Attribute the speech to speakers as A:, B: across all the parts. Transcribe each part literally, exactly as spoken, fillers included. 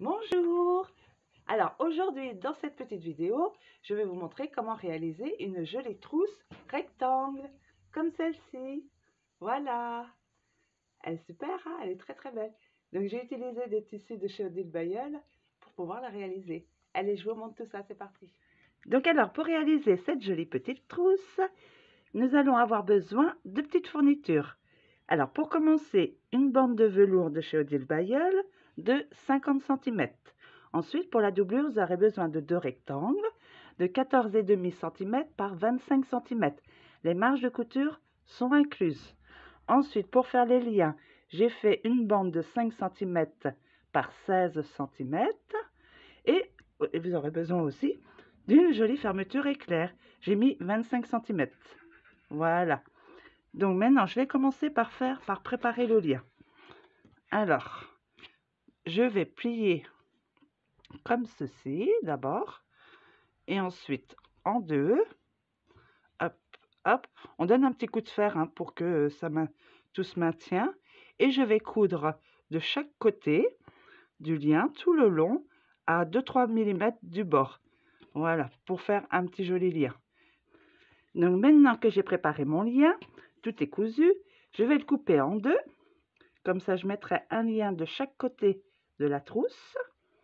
A: Bonjour! Alors aujourd'hui dans cette petite vidéo, je vais vous montrer comment réaliser une jolie trousse rectangle comme celle-ci. Voilà! Elle est super, hein, elle est très très belle. Donc j'ai utilisé des tissus de chez Odile Bailleul pour pouvoir la réaliser. Allez, je vous montre tout ça, c'est parti. Donc alors pour réaliser cette jolie petite trousse, nous allons avoir besoin de petites fournitures. Alors pour commencer, une bande de velours de chez Odile Bailleul de cinquante centimètres. Ensuite, pour la doublure, vous aurez besoin de deux rectangles de quatorze virgule cinq centimètres par vingt-cinq centimètres. Les marges de couture sont incluses. Ensuite, pour faire les liens, j'ai fait une bande de cinq centimètres par seize centimètres. Et vous aurez besoin aussi d'une jolie fermeture éclair. J'ai mis vingt-cinq centimètres. Voilà. Donc maintenant, je vais commencer par faire, par préparer le lien. Alors, je vais plier comme ceci d'abord, et ensuite en deux. Hop, hop. On donne un petit coup de fer hein, pour que ça tout se maintienne. Et je vais coudre de chaque côté du lien tout le long à deux à trois millimètres du bord. Voilà, pour faire un petit joli lien. Donc maintenant que j'ai préparé mon lien, tout est cousu, je vais le couper en deux. Comme ça, je mettrai un lien de chaque côté de la trousse.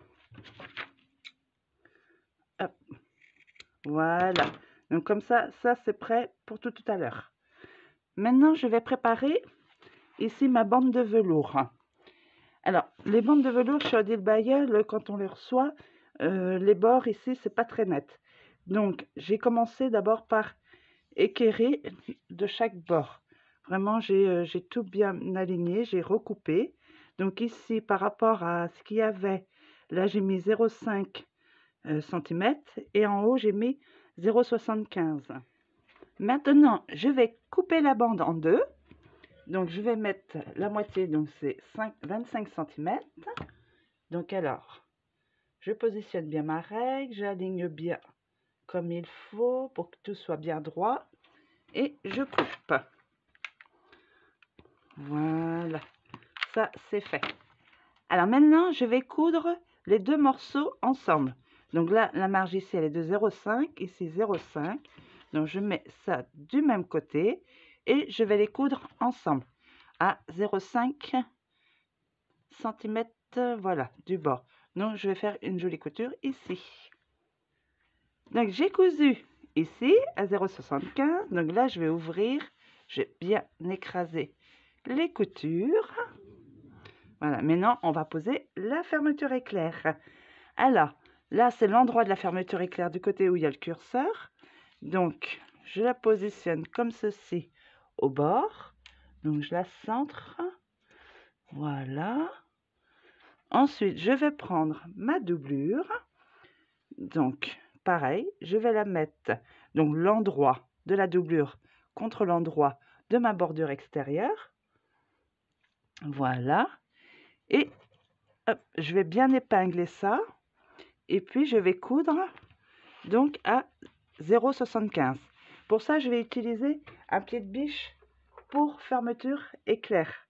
A: Hop. Voilà. Donc comme ça, ça c'est prêt pour tout, tout à l'heure. Maintenant, je vais préparer ici ma bande de velours. Alors, les bandes de velours chez Odile Bailleul, quand on les reçoit, euh, les bords ici, c'est pas très net. Donc, j'ai commencé d'abord par équerrer de chaque bord. Vraiment, j'ai euh, j'ai tout bien aligné, j'ai recoupé. Donc ici, par rapport à ce qu'il y avait, là j'ai mis zéro virgule cinq euh, centimètres et en haut j'ai mis zéro virgule soixante-quinze. Maintenant, je vais couper la bande en deux. Donc je vais mettre la moitié, donc c'est vingt-cinq centimètres. Donc alors, je positionne bien ma règle, j'aligne bien comme il faut pour que tout soit bien droit. Et je coupe. Voilà, ça c'est fait. Alors maintenant, je vais coudre les deux morceaux ensemble. Donc là, la marge ici, elle est de zéro virgule cinq, ici zéro virgule cinq. Donc je mets ça du même côté et je vais les coudre ensemble à zéro virgule cinq centimètres, voilà, du bord. Donc je vais faire une jolie couture ici. Donc j'ai cousu ici à zéro virgule soixante-quinze. Donc là, je vais ouvrir, je vais bien écraser les coutures. Voilà, maintenant on va poser la fermeture éclair. Alors là, c'est l'endroit de la fermeture éclair du côté où il y a le curseur. Donc je la positionne comme ceci au bord. Donc je la centre. Voilà. Ensuite, je vais prendre ma doublure. Donc pareil, je vais la mettre, donc l'endroit de la doublure contre l'endroit de ma bordure extérieure. Voilà. Et hop, je vais bien épingler ça. Et puis, je vais coudre donc à zéro virgule soixante-quinze. Pour ça, je vais utiliser un pied de biche pour fermeture éclair.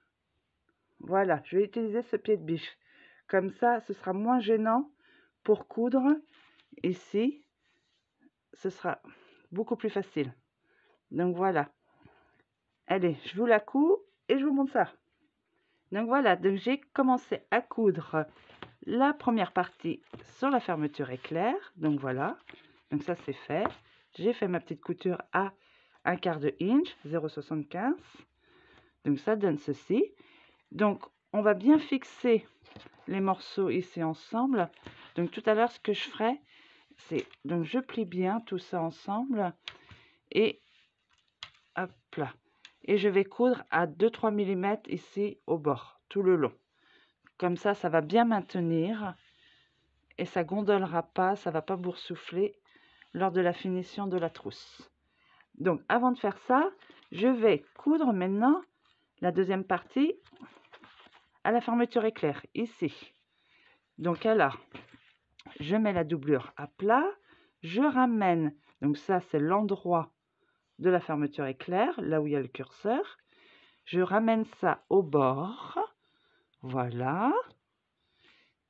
A: Voilà, je vais utiliser ce pied de biche. Comme ça, ce sera moins gênant pour coudre ici. Ce sera beaucoup plus facile. Donc voilà. Allez, je vous la couds et je vous montre ça. Donc voilà, donc j'ai commencé à coudre la première partie sur la fermeture éclair. Donc voilà, donc ça c'est fait. J'ai fait ma petite couture à un quart de inch, zéro virgule soixante-quinze. Donc ça donne ceci. Donc on va bien fixer les morceaux ici ensemble. Donc tout à l'heure, ce que je ferai, c'est, donc je plie bien tout ça ensemble et hop là. Et je vais coudre à deux à trois millimètres ici au bord, tout le long. Comme ça, ça va bien maintenir et ça gondolera pas, ça va pas boursoufler lors de la finition de la trousse. Donc, avant de faire ça, je vais coudre maintenant la deuxième partie à la fermeture éclair, ici. Donc, alors, je mets la doublure à plat, je ramène, donc ça, c'est l'endroit de la fermeture éclair, là où il y a le curseur. Je ramène ça au bord, voilà,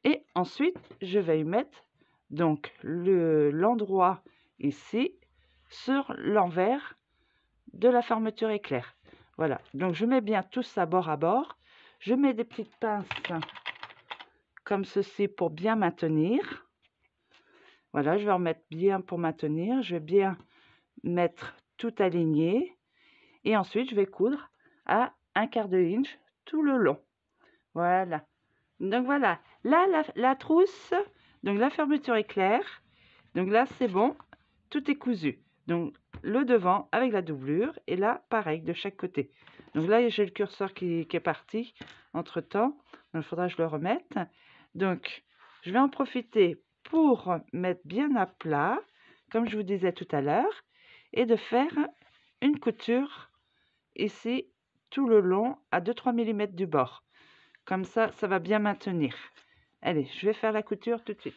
A: Et ensuite, je vais y mettre donc le, l'endroit ici sur l'envers de la fermeture éclair. Voilà, donc je mets bien tout ça bord à bord. Je mets des petites pinces comme ceci pour bien maintenir. Voilà, je vais remettre bien pour maintenir. Je vais bien mettre tout aligné. Et ensuite, je vais coudre à un quart de inch tout le long. Voilà. Donc voilà, là, la, la trousse, donc la fermeture est claire. Donc là, c'est bon, tout est cousu. Donc le devant avec la doublure et là, pareil, de chaque côté. Donc là, j'ai le curseur qui, qui est parti entre-temps. Donc il faudra que je le remette. Donc, je vais en profiter pour mettre bien à plat, comme je vous disais tout à l'heure, et de faire une couture ici tout le long à deux à trois millimètres du bord. Comme ça, ça va bien maintenir. Allez, je vais faire la couture tout de suite.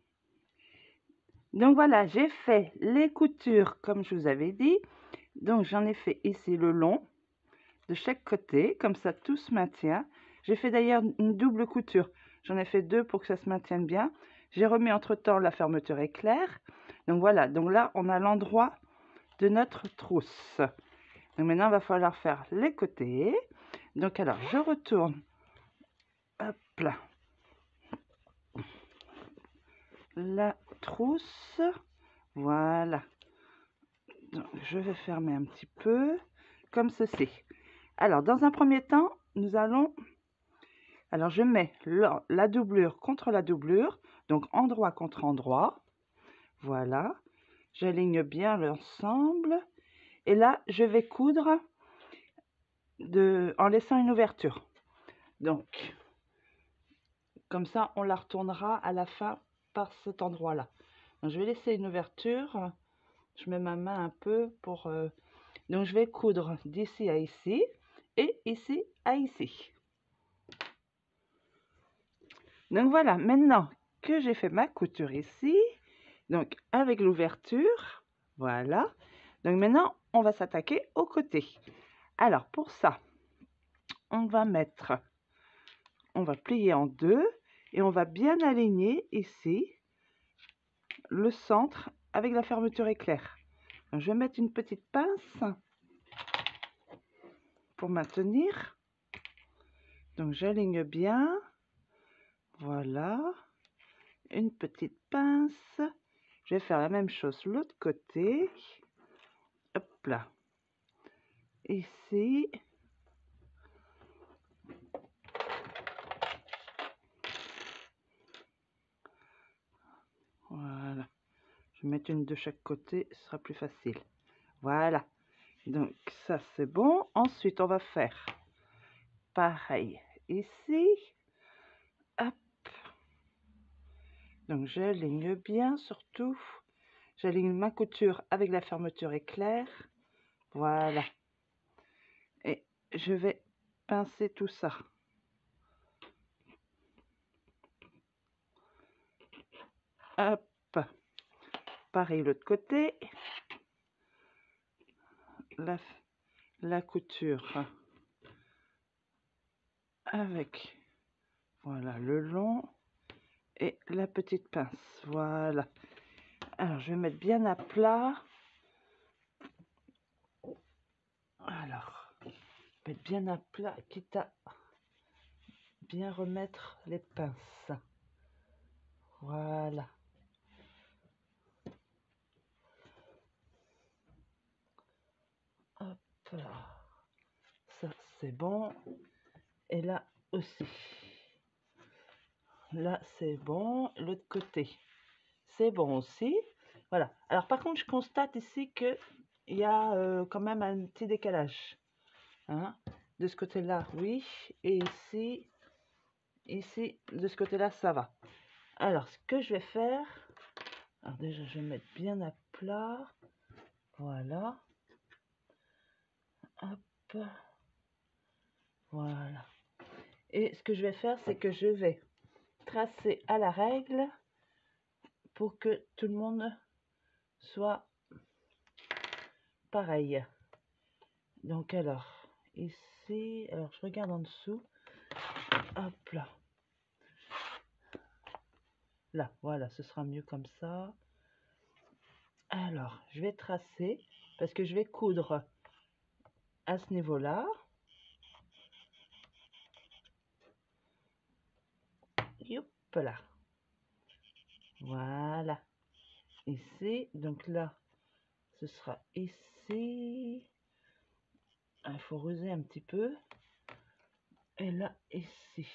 A: Donc voilà, j'ai fait les coutures comme je vous avais dit. Donc j'en ai fait ici le long de chaque côté, comme ça tout se maintient. J'ai fait d'ailleurs une double couture. J'en ai fait deux pour que ça se maintienne bien. J'ai remis entre-temps la fermeture éclair. Donc voilà, donc là on a l'endroit de notre trousse. Donc maintenant il va falloir faire les côtés. Donc alors je retourne. Hop là. La trousse, voilà. Donc, je vais fermer un petit peu comme ceci. Alors dans un premier temps, nous allons, alors je mets la, la doublure contre la doublure, donc endroit contre endroit, voilà. J'aligne bien l'ensemble et là je vais coudre de, en laissant une ouverture. Donc comme ça on la retournera à la fin par cet endroit là. Donc, je vais laisser une ouverture. Je mets ma main un peu pour... Euh... Donc, je vais coudre d'ici à ici et ici à ici. Donc, voilà. Maintenant que j'ai fait ma couture ici, donc avec l'ouverture, voilà. Donc, maintenant, on va s'attaquer au côté. Alors, pour ça, on va mettre... On va plier en deux et on va bien aligner ici le centre avec la fermeture éclair. Donc, je vais mettre une petite pince pour maintenir. Donc j'aligne bien, voilà, une petite pince. Je vais faire la même chose l'autre côté. Hop là, ici. Voilà, je vais mettre une de chaque côté, ce sera plus facile. Voilà, donc ça c'est bon. Ensuite on va faire pareil ici. Hop. Donc j'aligne bien surtout. J'aligne ma couture avec la fermeture éclair. Voilà. Et je vais pincer tout ça. Hop. Pareil l'autre côté. La, la couture avec, voilà, le long et la petite pince. Voilà. Alors, je vais mettre bien à plat. Alors, mettre bien à plat, quitte à bien remettre les pinces. Voilà. Hop là. Ça, c'est bon. Et là aussi. Là, c'est bon. L'autre côté, c'est bon aussi. Voilà. Alors, par contre, je constate ici que il y a euh, quand même un petit décalage. Hein? De ce côté-là, oui. Et ici, ici, de ce côté-là, ça va. Alors, ce que je vais faire... Alors déjà, je vais mettre bien à plat. Voilà. Hop. Voilà. Et ce que je vais faire, c'est que je vais tracer à la règle pour que tout le monde soit pareil. Donc alors, ici, alors je regarde en dessous. Hop là. Là, voilà, ce sera mieux comme ça. Alors, je vais tracer parce que je vais coudre à ce niveau-là. Hop là. Voilà. Ici, donc là, ce sera ici. Il faut ruser un petit peu. Et là, ici.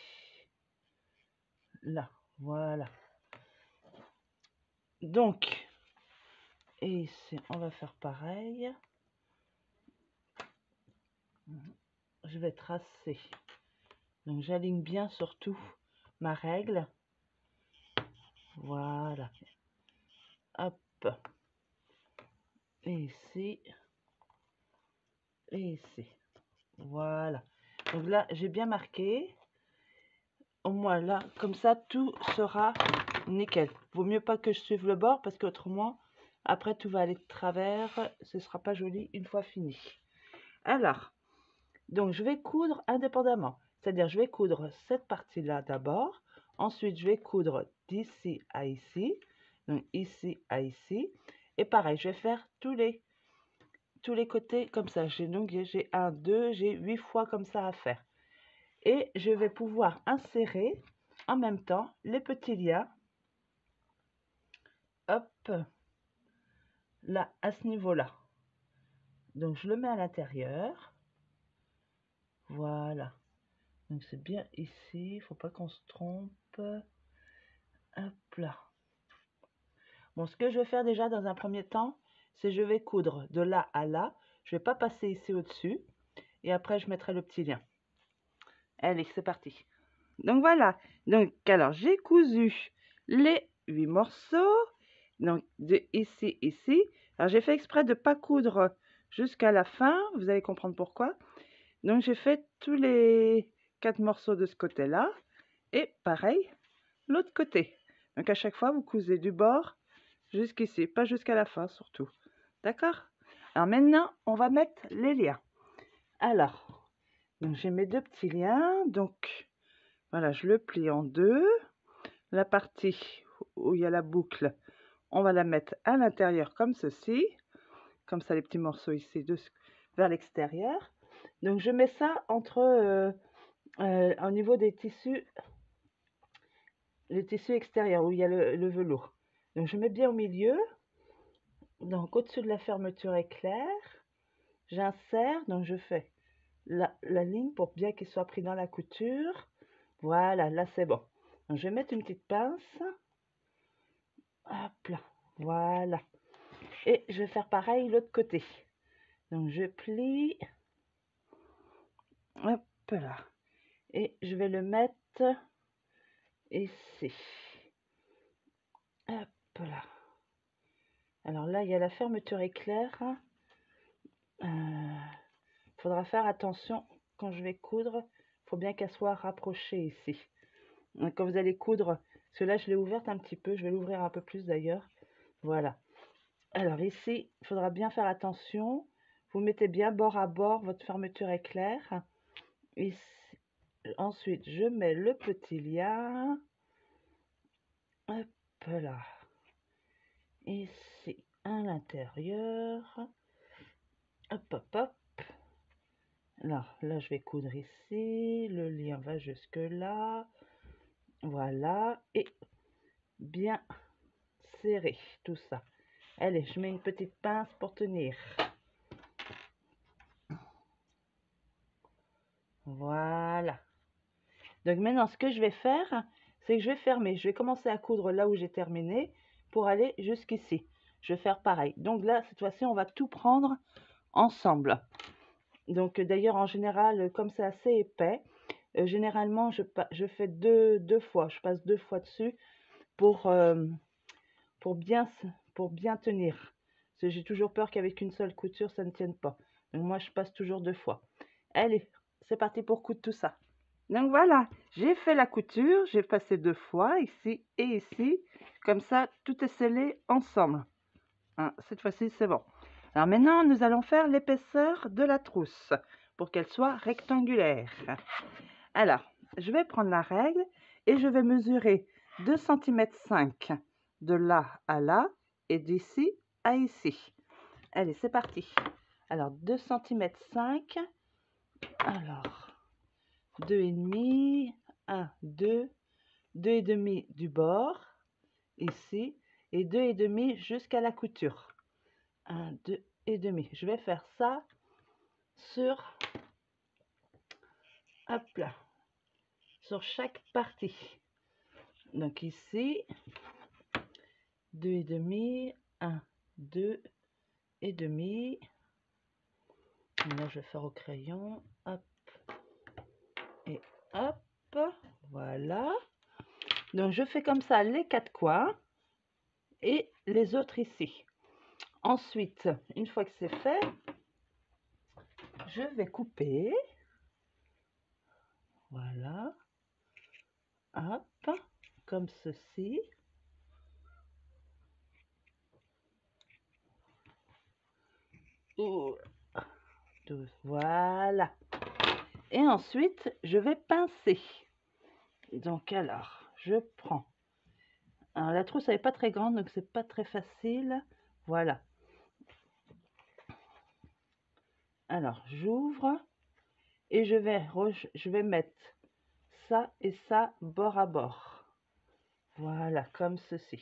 A: Là, voilà. Donc, et ici, on va faire pareil. Je vais tracer. Donc, j'aligne bien surtout ma règle. Voilà. Hop. Et ici. Et ici. Voilà. Donc là, j'ai bien marqué. Au moins là, comme ça, tout sera nickel. Vaut mieux pas que je suive le bord parce qu'autrement, après, tout va aller de travers. Ce sera pas joli une fois fini. Alors, donc je vais coudre indépendamment. C'est-à-dire, je vais coudre cette partie-là d'abord. Ensuite, je vais coudre d'ici à ici. Donc, ici à ici. Et pareil, je vais faire tous les, tous les côtés comme ça. J'ai donc j'ai un, deux, j'ai huit fois comme ça à faire. Et je vais pouvoir insérer en même temps les petits liens. Hop, là, à ce niveau-là. Donc, je le mets à l'intérieur. Voilà. Donc, c'est bien ici. Il ne faut pas qu'on se trompe. Hop là. Bon, ce que je vais faire déjà dans un premier temps, c'est je vais coudre de là à là. Je ne vais pas passer ici au-dessus. Et après, je mettrai le petit lien. Allez, c'est parti. Donc, voilà. Donc, alors, j'ai cousu les huit morceaux. Donc, de ici, ici. Alors, j'ai fait exprès de ne pas coudre jusqu'à la fin. Vous allez comprendre pourquoi. Donc, j'ai fait tous les quatre morceaux de ce côté-là. Et pareil, l'autre côté. Donc, à chaque fois, vous cousez du bord jusqu'ici. Pas jusqu'à la fin, surtout. D'accord? Alors, maintenant, on va mettre les liens. Alors, donc j'ai mes deux petits liens. Donc, voilà, je le plie en deux. La partie où il y a la boucle, on va la mettre à l'intérieur comme ceci. Comme ça, les petits morceaux ici de, vers l'extérieur. Donc, je mets ça entre, euh, euh, au niveau des tissus, le tissu extérieur où il y a le, le velours. Donc, je mets bien au milieu. Donc, au-dessus de la fermeture éclair, j'insère. Donc, je fais la, la ligne pour bien qu'il soit pris dans la couture. Voilà, là, c'est bon. Donc, je vais mettre une petite pince. Hop là, voilà. Et je vais faire pareil l'autre côté. Donc, je plie. Hop là. Et je vais le mettre ici. Hop là. Alors là, il y a la fermeture éclair. Il euh, faudra faire attention quand je vais coudre. Il faut bien qu'elle soit rapprochée ici. Donc, quand vous allez coudre, parce que là, je l'ai ouverte un petit peu. Je vais l'ouvrir un peu plus d'ailleurs. Voilà. Alors ici, il faudra bien faire attention. Vous mettez bien bord à bord votre fermeture éclair. Ici. Ensuite, je mets le petit lien. Hop là. Ici, à l'intérieur. Hop, hop, hop. Alors, là, je vais coudre ici. Le lien va jusque là. Voilà. Et bien serrer tout ça. Allez, je mets une petite pince pour tenir. Voilà. Donc maintenant, ce que je vais faire, c'est que je vais fermer. Je vais commencer à coudre là où j'ai terminé pour aller jusqu'ici. Je vais faire pareil. Donc là, cette fois-ci, on va tout prendre ensemble. Donc d'ailleurs, en général, comme c'est assez épais, euh, généralement, je, je fais deux, deux fois. Je passe deux fois dessus pour, euh, pour, bien, pour bien tenir. Parce que j'ai toujours peur qu'avec une seule couture, ça ne tienne pas. Donc moi, je passe toujours deux fois. Allez, c'est parti pour coudre tout ça. Donc voilà, j'ai fait la couture, j'ai passé deux fois, ici et ici. Comme ça, tout est scellé ensemble. Hein, cette fois-ci, c'est bon. Alors maintenant, nous allons faire l'épaisseur de la trousse pour qu'elle soit rectangulaire. Alors, je vais prendre la règle et je vais mesurer deux centimètres cinq de là à là et d'ici à ici. Allez, c'est parti. Alors, deux centimètres cinq. Alors, deux et demi, un, deux, deux et demi du bord, ici, et deux et demi jusqu'à la couture. un, deux et demi. Je vais faire ça sur, hop là, sur chaque partie. Donc ici, deux et demi, un, deux et demi. Là, je vais faire au crayon, hop, et hop, voilà. Donc, je fais comme ça les quatre coins et les autres ici. Ensuite, une fois que c'est fait, je vais couper. Voilà. Hop, comme ceci. Ouh. Voilà. Et ensuite, je vais pincer. Donc, alors, je prends. Alors, la trousse, elle n'est pas très grande, donc c'est pas très facile. Voilà. Alors, j'ouvre et je vais, je vais mettre ça et ça bord à bord. Voilà, comme ceci.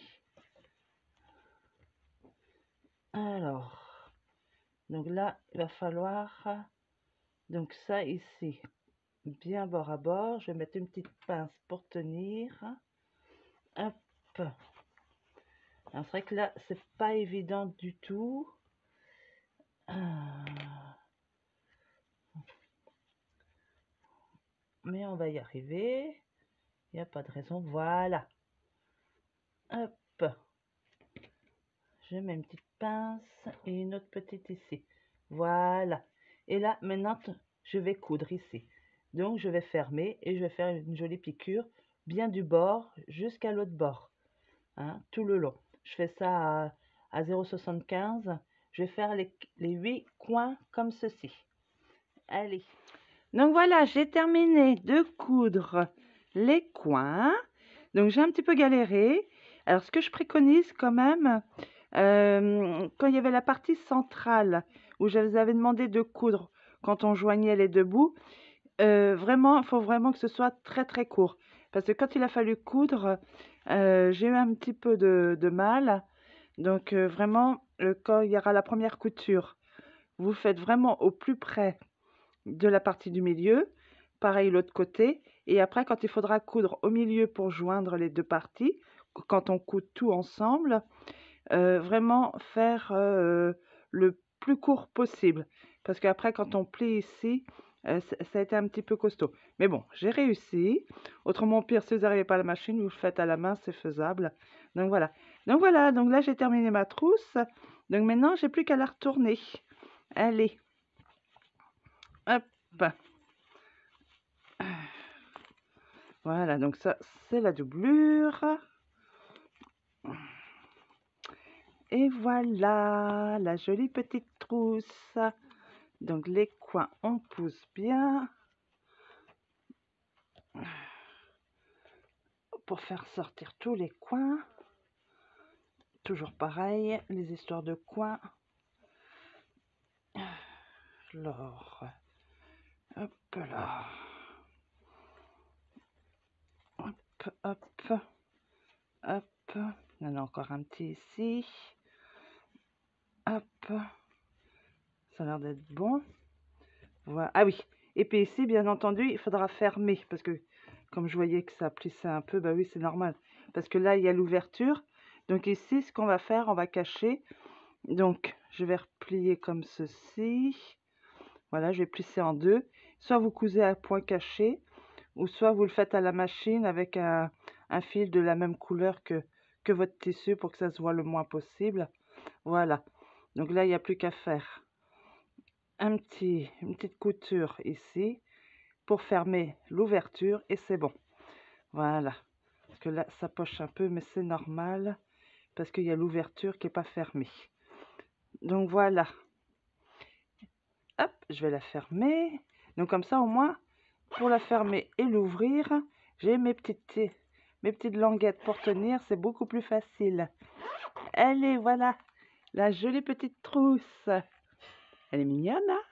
A: Alors, donc là, il va falloir, donc ça ici, bien bord à bord. Je vais mettre une petite pince pour tenir. Hop. Alors, c'est vrai que là, c'est pas évident du tout. Ah. Mais on va y arriver. Il n'y a pas de raison. Voilà. Hop. Je mets une petite pince et une autre petite ici. Voilà. Et là, maintenant, je vais coudre ici. Donc, je vais fermer et je vais faire une jolie piqûre bien du bord jusqu'à l'autre bord. Hein, tout le long. Je fais ça à, à zéro virgule soixante-quinze. Je vais faire les, les huit coins comme ceci. Allez. Donc voilà, j'ai terminé de coudre les coins. Donc j'ai un petit peu galéré. Alors ce que je préconise quand même, euh, quand il y avait la partie centrale où je vous avais demandé de coudre quand on joignait les deux bouts, euh, vraiment, il faut vraiment que ce soit très très court. Parce que quand il a fallu coudre, euh, j'ai eu un petit peu de, de mal. Donc euh, vraiment, euh, quand il y aura la première couture, vous faites vraiment au plus près de la partie du milieu, pareil l'autre côté, et après quand il faudra coudre au milieu pour joindre les deux parties, quand on coud tout ensemble, euh, vraiment faire euh, le plus court possible, parce qu'après quand on plie ici, euh, ça a été un petit peu costaud, mais bon, j'ai réussi. Autrement pire, si vous n'arrivez pas à la machine, vous le faites à la main, c'est faisable. Donc voilà, donc voilà, donc là j'ai terminé ma trousse, donc maintenant j'ai plus qu'à la retourner. Allez, hop. Voilà, donc ça, c'est la doublure. Et voilà, la jolie petite trousse. Donc, les coins, on pousse bien. Pour faire sortir tous les coins. Toujours pareil, les histoires de coins. Alors, hop là. Hop, hop, hop. Il y en a encore un petit ici. Hop. Ça a l'air d'être bon. Voilà. Ah oui. Et puis ici, bien entendu, il faudra fermer. Parce que, comme je voyais que ça plissait un peu, bah oui, c'est normal. Parce que là, il y a l'ouverture. Donc ici, ce qu'on va faire, on va cacher. Donc, je vais replier comme ceci. Voilà, je vais plisser en deux. Soit vous cousez à point caché, ou soit vous le faites à la machine avec un, un fil de la même couleur que, que votre tissu pour que ça se voit le moins possible. Voilà. Donc là, il n'y a plus qu'à faire un petit, une petite couture ici pour fermer l'ouverture et c'est bon. Voilà. Parce que là, ça poche un peu, mais c'est normal parce qu'il y a l'ouverture qui n'est pas fermée. Donc voilà. Hop, je vais la fermer. Donc comme ça, au moins, pour la fermer et l'ouvrir, j'ai mes petites, mes mes petites languettes pour tenir, c'est beaucoup plus facile. Allez, voilà, la jolie petite trousse. Elle est mignonne, hein?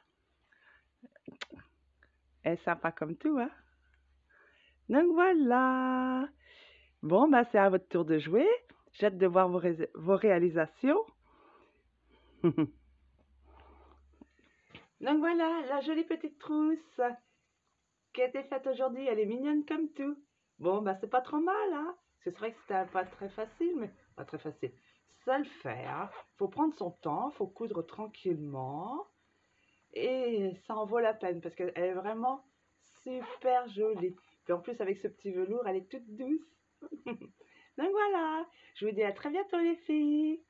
A: Elle est sympa comme tout, hein? Donc voilà. Bon, bah c'est à votre tour de jouer. J'ai hâte de voir vos, ré vos réalisations. Donc voilà, la jolie petite trousse qui a été faite aujourd'hui. Elle est mignonne comme tout. Bon, bah c'est pas trop mal, hein? C'est vrai que c'était pas très facile, mais pas très facile. Ça le fait, hein? Faut prendre son temps, faut coudre tranquillement. Et ça en vaut la peine parce qu'elle est vraiment super jolie. Puis en plus, avec ce petit velours, elle est toute douce. Donc voilà, je vous dis à très bientôt les filles.